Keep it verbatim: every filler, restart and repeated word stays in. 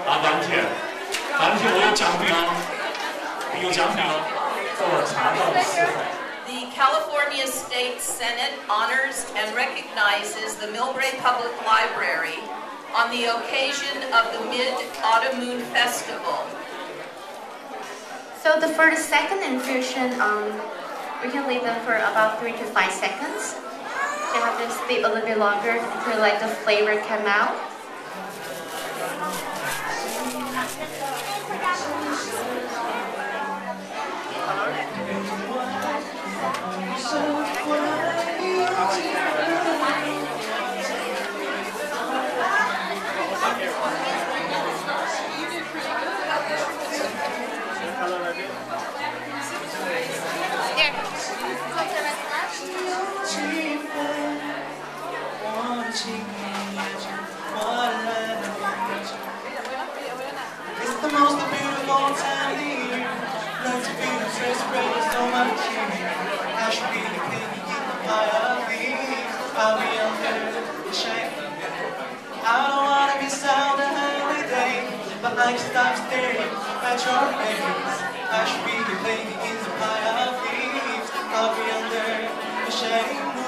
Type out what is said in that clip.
啊，蓝铁，蓝铁，我有奖品哦，有奖品哦，在我查到的是。 The California State Senate honors and recognizes the Millbrae Public Library on the occasion of the Mid-Autmn Festival. So the, for the second infusion, um, we can leave them for about three to five seconds. They have to steep a little bit longer until like the flavor come out. It's the most beautiful time of the year. Love to be the first spread so much here. I should be the king in the pie of leaves. I'll be under the shade. I don't wanna miss out the holiday, but I can stop staring at your face. I should be the king in the pie of leaves. I'll be under the shade.